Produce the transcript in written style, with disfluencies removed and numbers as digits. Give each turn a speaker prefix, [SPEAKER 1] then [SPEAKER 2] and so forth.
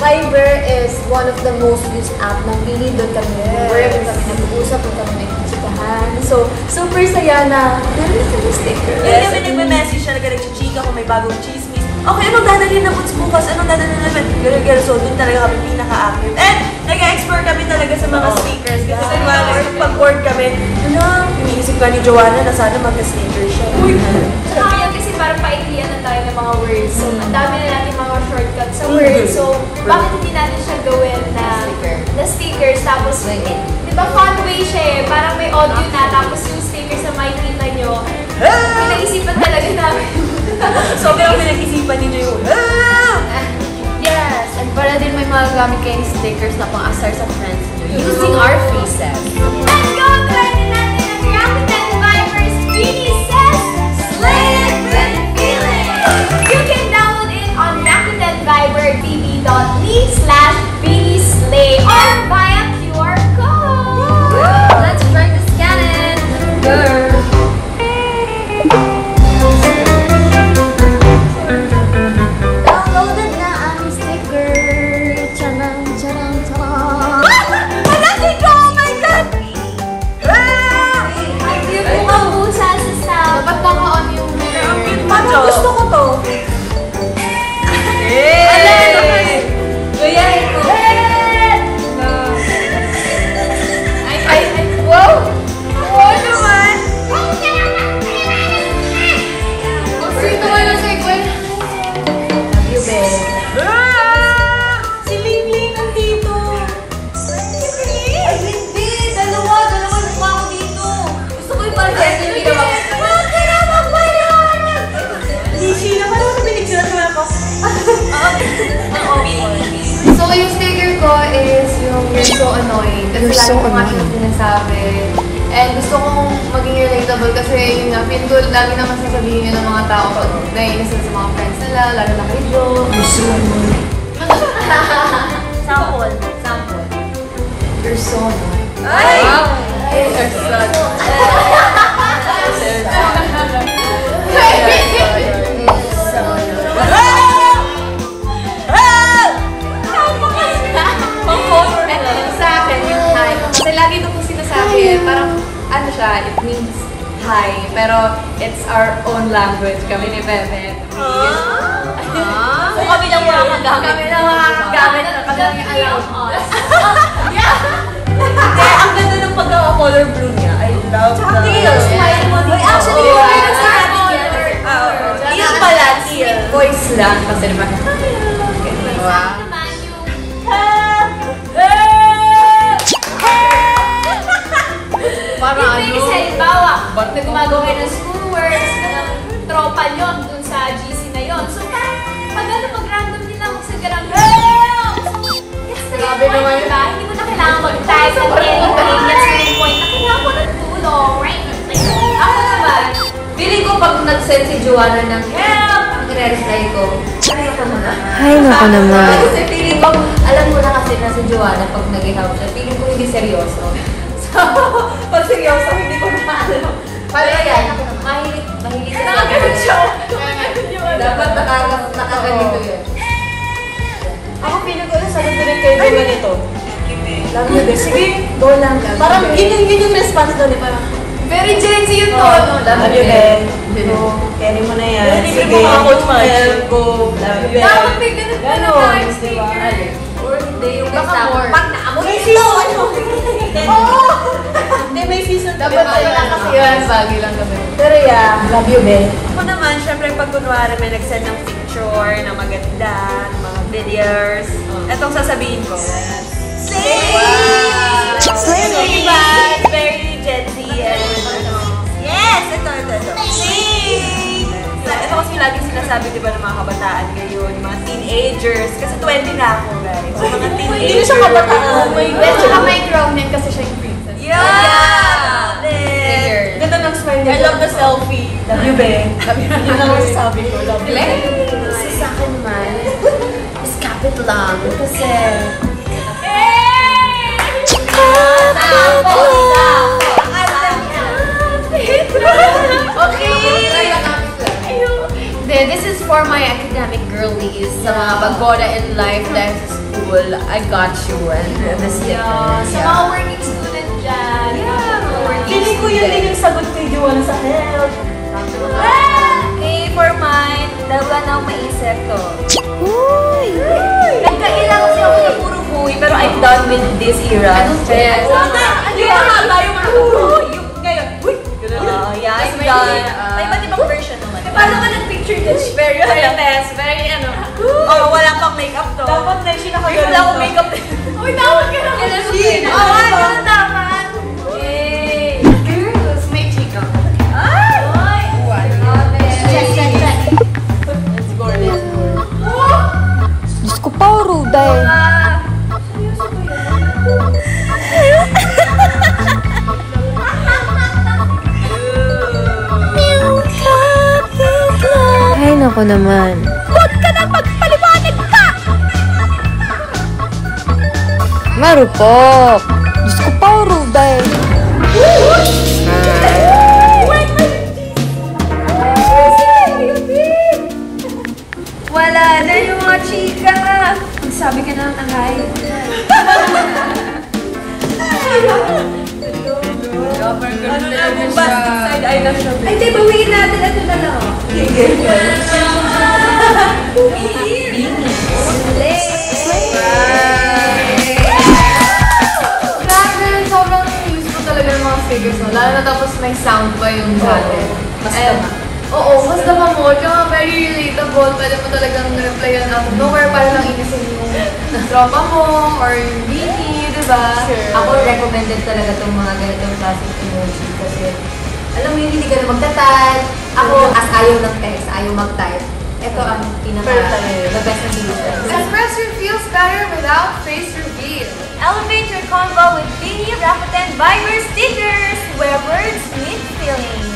[SPEAKER 1] Viber is one of the most used app ng BINI. Doon kami nag-work, doon kami nag-uusap, doon kami nag-chikahan. So, super saya na meron kami sticker.
[SPEAKER 2] Yes. Kami nagme-message siya, nag-chika kung may bagong chismis. Okay, anong dadalhin na boots bukas? Anong dadalhin na naman? Gano'n. So, doon talaga kami pinaka-active. And, nag-explore kami talaga sa mga speakers. Kasi pag-board kami, iniisip ka ni Joanna na sana magka-sneaker siya. Uy!
[SPEAKER 3] Kaya kasi parang paiklian na tayo ng mga words. So, ang dami na natin mga shortcuts sa words. So, bakit hindi natin siya gawin na stickers? Tapos, di ba fun way siya eh? Parang may audio na, tapos yung stickers na makikita nyo. Pinag-isipan talaga namin.
[SPEAKER 2] So, pero pinag-isipan ninyo yung
[SPEAKER 1] Yes! And para din may magagamit kayong stickers na pang-asar sa friends nyo using our faces.
[SPEAKER 3] Let's go! Try natin ang Rakuten Viber's BINI says, Slay it with feeling! You can download it on rakutenviber.me/BINIslay or via QR code!
[SPEAKER 1] Let's try to scan it! Girl! Downloaded na ang sticker! Charang, charang, charang!
[SPEAKER 2] Malaki ko! Oh my God!
[SPEAKER 3] Ang cute mo ang busa sa sound.
[SPEAKER 1] Dapat naka-on yung
[SPEAKER 2] Parang gusto ko to.
[SPEAKER 1] Gayahin ko! Wow!
[SPEAKER 2] Oo naman!
[SPEAKER 1] Ang sweet naman yung sequin! Love you, babe.
[SPEAKER 2] Si Ling-Ling nandito.
[SPEAKER 1] Ay, hindi! Dalawa na mukha ko dito! Gusto ko yung parang yung ginawa ko.
[SPEAKER 2] Lishi naman ako pinicture ko.
[SPEAKER 1] So, yung sticker ko is yung you're so annoying. Kasi lagi ko nga siya sinasabi. And gusto kong maging relatable kasi yun nga, feel ko lagi naman sasabihin yun ng mga tao pag naiinis sila sa mga friends nila, lalo na kay Joe.
[SPEAKER 3] Sample.
[SPEAKER 1] Sample. You're so annoying.
[SPEAKER 2] Ay!
[SPEAKER 1] You're so kasi lagi ito po sinasabi, parang ano siya, it means hi, pero it's our own language, kami ni Bebe.
[SPEAKER 3] So kami lang makakagamit.
[SPEAKER 1] Kami lang makakagamit at kami alam us.
[SPEAKER 2] Kaya ang ganda ng pagkaka-color blue niya. I love that.
[SPEAKER 1] Smile mo dito.
[SPEAKER 3] Actually,
[SPEAKER 1] Diba?
[SPEAKER 3] we're sa
[SPEAKER 2] Teal pala, teal.
[SPEAKER 1] Voice lang kasi diba? Wow.
[SPEAKER 3] naman yung
[SPEAKER 1] Para
[SPEAKER 3] hindi kasi halimbawa, pag gumagawa kayo ng schoolworks, ng tropa nyo dun sa GC na yon. So parang pag random din lang sa garang help!
[SPEAKER 1] Grabe naman yun.
[SPEAKER 3] Diba? Hindi mo na kailangan mag-type ng anything. That's the main point na kailangan mo ng tulong, right? Ako naman,
[SPEAKER 1] Feeling ko pag nag-send si Joanna ng help, ang i-reply ko, ay ako muna.
[SPEAKER 4] Ay, naku naman.
[SPEAKER 1] Kasi feeling ko, alam mo na kasi na si Joanna pag nag-help siya, feeling ko hindi seryoso. So, pag seryoso, hindi ko na alam. Pero yan, mahilig ka.
[SPEAKER 2] Nakagalit siya.
[SPEAKER 1] Dapat nakaganito yun.
[SPEAKER 2] Ako feeling ko yung sagot ko rin kayo yung ganito. Love you, babe. Sige, go lang. Parang yun yung response doon. Parang,
[SPEAKER 1] Very Gen Z yung tono.
[SPEAKER 2] love you, babe. Go, carry mo na yan. Sige, go. Love you,
[SPEAKER 3] dapat
[SPEAKER 2] babe.
[SPEAKER 3] may ganun pa na
[SPEAKER 2] Ganon,
[SPEAKER 3] tayo
[SPEAKER 2] di ba?
[SPEAKER 3] sticker.
[SPEAKER 1] Or hindi, yung
[SPEAKER 3] Baka more.
[SPEAKER 1] pag naamoy
[SPEAKER 2] May
[SPEAKER 1] ito.
[SPEAKER 2] season. Oo! Hindi, may season.
[SPEAKER 1] Dapat lang kasi yun. Bagay lang kami.
[SPEAKER 2] Pero yeah, love you, babe. Ako naman, syempre pag kunwari may nag-send ng picture na maganda, ng mga videos, etong sasabihin ko. Slay!
[SPEAKER 4] Slay!
[SPEAKER 2] Diba? It's very Gen Z. Yes! Ito. Slay! Ito kasi lagi sinasabi, diba, ng mga kabataan ngayon, yung mga teenagers. Kasi 20 na ako, guys. So, mga teenagers. Hindi siya kabataan. Oh my
[SPEAKER 1] Well, tsaka may crown din kasi siya yung princess.
[SPEAKER 2] Yeah!
[SPEAKER 1] Trigger.
[SPEAKER 2] Ganda ng smile niya. I love the selfie. Love you, babe. Yun ang masasabi ko. Love you, babe.
[SPEAKER 1] Kasi sa akin man, is kapit lang. Kasi, okay! This is for my academic girl.
[SPEAKER 5] girlies sa mga pagboda in life dahil sa school, I got you and the stickers.
[SPEAKER 3] Sa mga working student dyan.
[SPEAKER 2] Feeling ko yun din yung sagot kay Joanna sa health.
[SPEAKER 3] Okay, for mine, dalawa na akong maisip to.
[SPEAKER 4] Uy!
[SPEAKER 3] Nagkaila kasi ako ng puro buhay, pero I'm done with this era. Kaya,
[SPEAKER 2] Yung mahaba, yung yung ngayon. Uy!
[SPEAKER 3] yeah, I'm
[SPEAKER 5] May
[SPEAKER 3] done.
[SPEAKER 5] may iba't ibang version naman.
[SPEAKER 3] Paano ka nag-picture this?
[SPEAKER 5] Very test, very ano.
[SPEAKER 2] Oh, wala pang makeup to. Dapat na siya nakagalan.
[SPEAKER 5] Wala akong makeup.
[SPEAKER 3] Uy, tawag ka na.
[SPEAKER 5] Ganun
[SPEAKER 3] Dapat. Yay!
[SPEAKER 1] Girls, may chika.
[SPEAKER 5] Let's go, let's go.
[SPEAKER 4] Diyos ko pa, Ruda eh. Ay, naku naman.
[SPEAKER 3] Huwag ka na magpaliwanag ka!
[SPEAKER 4] Marupok. Diyos ko pa, Ruda eh.
[SPEAKER 3] Wala na yung mga chika! Sabi ka na ng hi.
[SPEAKER 2] Ano na yung basket side eye na siya.
[SPEAKER 3] Ay, di, bawiin natin. Ito na lang.
[SPEAKER 1] Grabe, sobrang useful talaga ng mga stickers mo. Lalo na tapos may sound pa yung sa atin.
[SPEAKER 5] Mas
[SPEAKER 1] And, oo, mas dama mo. Tsaka very relatable. Pwede mo talagang replyan out of nowhere para lang inisin yung tropa mo or yung BINI, di ba?
[SPEAKER 6] Ako recommended talaga itong mga ganitong classic emoji kasi alam mo yun, hindi ka na magta-type. Ako, as ayaw ng text, ayaw mag-type. Ito ang the best na solution.
[SPEAKER 1] Express your feels better without face reveal.
[SPEAKER 3] Elevate your convo with BINI Rakuten Viber stickers, where words meet feelings.